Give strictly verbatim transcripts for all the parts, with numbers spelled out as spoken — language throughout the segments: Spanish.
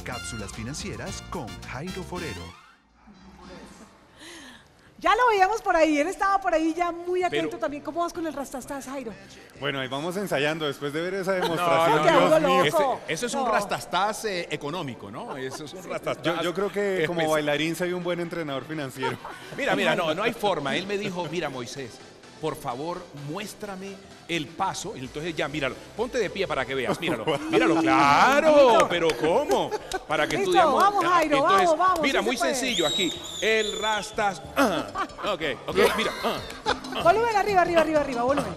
Cápsulas financieras con Jairo Forero. Ya lo veíamos por ahí, él estaba por ahí ya muy atento Pero, también. ¿Cómo vas con el rastastas, Jairo? Bueno, ahí vamos ensayando después de ver esa No, demostración. no, Te Dios hago mío. loco. Ese- eso es un No. rastastas eh, económico, ¿no? Eso es un rastastas. Yo, yo creo que como especial. bailarín soy un buen entrenador financiero. Mira, mira, no, no hay forma. Él me dijo, mira, Moisés, por favor, muéstrame el paso. Entonces ya, míralo. Ponte de pie para que veas. Míralo. Míralo. Claro, pero ¿cómo? Para que Listo, estudiamos. vamos, Jairo, Entonces, vamos, vamos, mira, sí muy se puede. sencillo aquí. El rastas. Ah, ok, ok, mira. ah, Volumen arriba, arriba, arriba, arriba, volumen.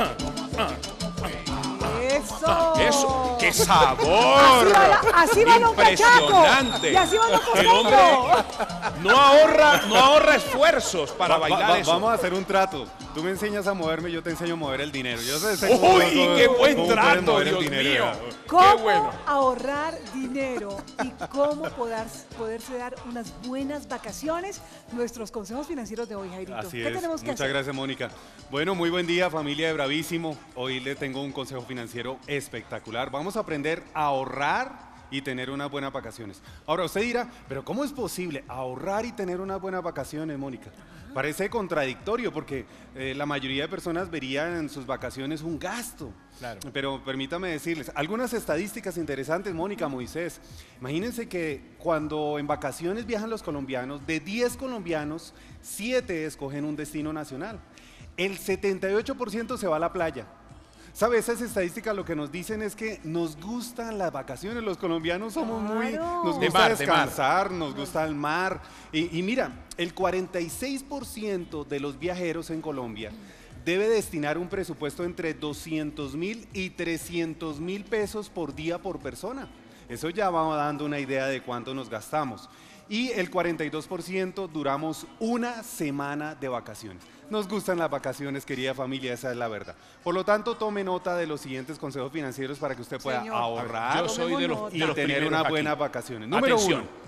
Eso. Eso, qué Así sabor. baila, así baila un cachaco. Impresionante. Y así baila un El hombre costeño. no ahorra, no ahorra esfuerzos para Va- bailar va- eso. Vamos a hacer un trato. Tú me enseñas a moverme, yo te enseño a mover el dinero. Yo sé, sé ¡Uy, cómo- qué cómo- buen cómo puedes trato, mover el Dios dinero, mío! ¿verdad? ¿Cómo ¡Qué bueno! ahorrar dinero y cómo poder, poderse dar unas buenas vacaciones? Nuestros consejos financieros de hoy, Jairito. Así ¿Qué es. tenemos que Muchas hacer? gracias, Mónica. Bueno, muy buen día, familia de Bravísimo. Hoy le tengo un consejo financiero espectacular. Vamos a aprender a ahorrar y tener unas buenas vacaciones. Ahora, usted dirá, pero ¿cómo es posible ahorrar y tener unas buenas vacaciones, Mónica? Parece contradictorio porque eh, la mayoría de personas verían en sus vacaciones un gasto. Claro. Pero permítame decirles, algunas estadísticas interesantes, Mónica, Moisés. Imagínense que cuando en vacaciones viajan los colombianos, de diez colombianos, siete escogen un destino nacional. El setenta y ocho por ciento se va a la playa. ¿Sabe? Esas estadísticas lo que nos dicen es que nos gustan las vacaciones. Los colombianos somos muy... Claro. Nos De gusta mar, de mar. descansar, nos gusta el mar. Y, y mira, el cuarenta y seis por ciento de los viajeros en Colombia debe destinar un presupuesto entre doscientos mil y trescientos mil pesos por día por persona. Eso ya va dando una idea de cuánto nos gastamos. Y el cuarenta y dos por ciento duramos una semana de vacaciones. Nos gustan las vacaciones, querida familia, esa es la verdad. Por lo tanto, tome nota de los siguientes consejos financieros para que usted pueda Señor. ahorrar Yo soy de los, y de los tener primeros unas aquí. buenas vacaciones. Número Atención. uno,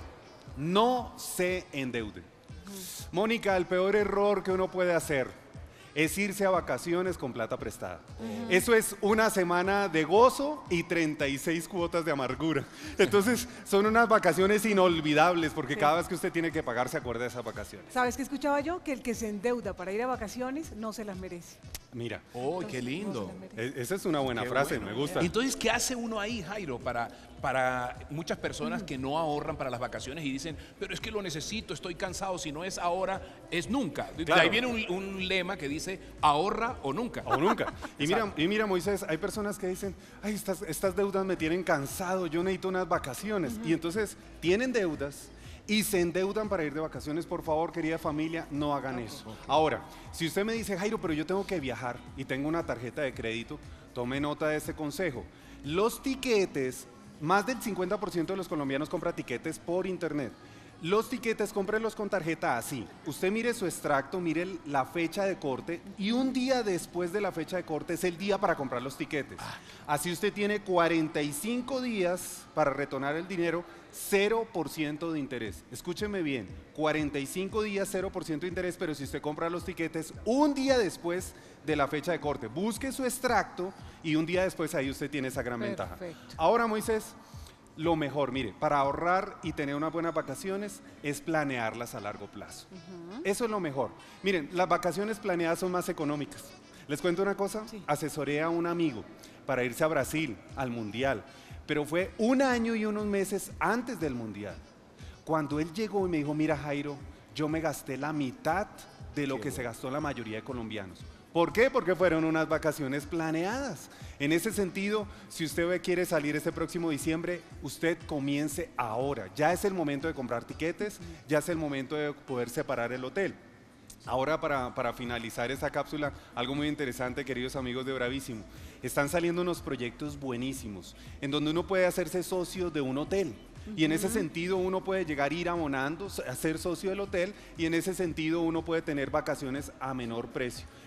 no se endeude. Mónica, el peor error que uno puede hacer es irse a vacaciones con plata prestada. Eso es una semana de gozo y treinta y seis cuotas de amargura. Entonces, son unas vacaciones inolvidables porque cada vez que usted tiene que pagar se acuerda de esas vacaciones. ¿Sabes qué escuchaba yo? Que el que se endeuda para ir a vacaciones no se las merece. Mira, ¡Oh, qué lindo! No se las merece. e- esa es una buena Qué frase, bueno. me gusta. Entonces, ¿qué hace uno ahí, Jairo, para, para muchas personas que no ahorran para las vacaciones y dicen, pero es que lo necesito, estoy cansado, si no es ahora, es nunca? De Claro. ahí viene un, un lema que dice, ahorra o nunca. O nunca. Y mira, Exacto. y mira, Moisés, hay personas que dicen, ay, estas, estas deudas me tienen cansado, yo necesito unas vacaciones. Y entonces tienen deudas y se endeudan para ir de vacaciones. Por favor, querida familia, no hagan eso. Ahora, si usted me dice, Jairo, pero yo tengo que viajar y tengo una tarjeta de crédito, tome nota de este consejo. Los tiquetes, más del cincuenta por ciento de los colombianos compra tiquetes por internet. Los tiquetes, cómprelos con tarjeta así. Usted mire su extracto, mire el- la fecha de corte y un día después de la fecha de corte es el día para comprar los tiquetes. Así usted tiene cuarenta y cinco días para retornar el dinero, cero por ciento de interés. Escúcheme bien, cuarenta y cinco días, cero por ciento de interés, pero si usted compra los tiquetes un día después de la fecha de corte, busque su extracto y un día después ahí usted tiene esa gran ventaja. Perfecto. Ahora, Moisés, lo mejor, mire, para ahorrar y tener unas buenas vacaciones es planearlas a largo plazo. Eso es lo mejor. Miren, las vacaciones planeadas son más económicas. Les cuento una cosa, Sí. asesoré a un amigo para irse a Brasil, al Mundial, pero fue un año y unos meses antes del Mundial. Cuando él llegó y me dijo, mira Jairo, yo me gasté la mitad de lo que se gastó la mayoría de colombianos. ¿Por qué? Porque fueron unas vacaciones planeadas. En ese sentido, si usted quiere salir este próximo diciembre, usted comience ahora. Ya es el momento de comprar tiquetes, ya es el momento de poder separar el hotel. Ahora, para, para finalizar esta cápsula, algo muy interesante, queridos amigos de Bravísimo. Están saliendo unos proyectos buenísimos, en donde uno puede hacerse socio de un hotel. Y en ese sentido uno puede llegar a ir abonando, a ser socio del hotel, y en ese sentido uno puede tener vacaciones a menor precio.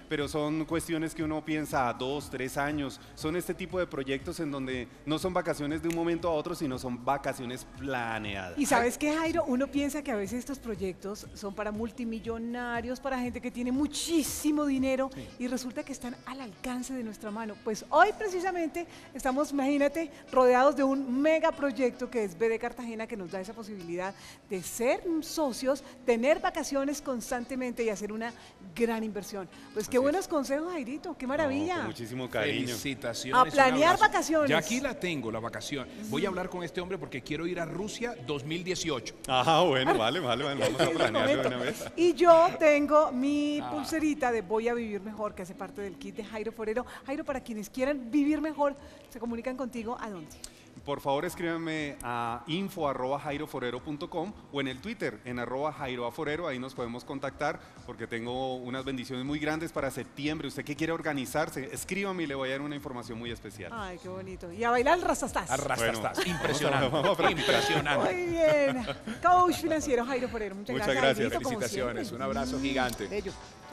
pero son cuestiones que uno piensa a dos, tres años. Son este tipo de proyectos en donde no son vacaciones de un momento a otro, sino son vacaciones planeadas. Y sabes qué, Jairo, uno piensa que a veces estos proyectos son para multimillonarios, para gente que tiene muchísimo dinero Sí. y resulta que están al alcance de nuestra mano. Pues hoy precisamente estamos, imagínate, rodeados de un megaproyecto que es B D Cartagena, que nos da esa posibilidad de ser socios, tener vacaciones constantemente y hacer una gran inversión. Pues qué Así buenos consejos, Jairito, qué maravilla. No, con muchísimo cariño. Felicitaciones. A un planear abrazo. vacaciones. Ya aquí la tengo, la vacación. Voy a hablar con este hombre porque quiero ir a Rusia dos mil dieciocho. Ah, bueno, vale, vale, vale, vamos a Les planear de comento. una vez. Y yo tengo mi Ah. pulserita de Voy a Vivir Mejor, que hace parte del kit de Jairo Forero. Jairo, para quienes quieran vivir mejor, se comunican contigo, ¿a dónde? Por favor, escríbanme a info arroba jairoforero punto com o en el Twitter, en arroba jairoaforero, ahí nos podemos contactar porque tengo unas bendiciones muy grandes para septiembre. Usted que quiere organizarse, escríbame y le voy a dar una información muy especial. Ay, qué bonito. Y a bailar el rastastas. Arrastra Bueno, estás. Impresionante. vamos a practicar. Impresionante. Muy bien. Coach financiero Jairo Forero. Muchas, Muchas gracias. gracias. Jairito, como Felicitaciones. siempre. Un abrazo gigante. Bello.